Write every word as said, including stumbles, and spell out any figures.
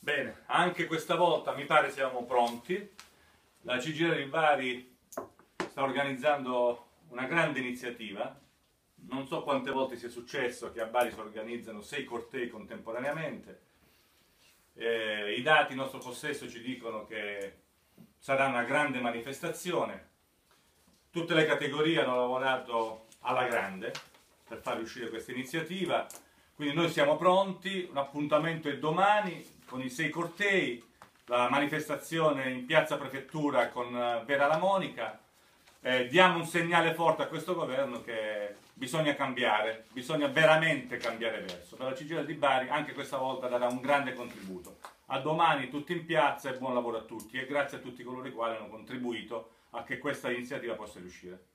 Bene, anche questa volta mi pare siamo pronti. La C G I L di Bari sta organizzando una grande iniziativa. Non so quante volte sia successo che a Bari si organizzano sei cortei contemporaneamente. Eh, I dati in nostro possesso ci dicono che sarà una grande manifestazione. Tutte le categorie hanno lavorato alla grande per far riuscire questa iniziativa. Quindi noi siamo pronti, un appuntamento è domani con i sei cortei, la manifestazione in piazza Prefettura con Vera La Monica. Eh, diamo un segnale forte a questo governo che bisogna cambiare, bisogna veramente cambiare verso. Per la C G I L di Bari anche questa volta darà un grande contributo. A domani tutti in piazza e buon lavoro a tutti e grazie a tutti coloro i quali hanno contribuito a che questa iniziativa possa riuscire.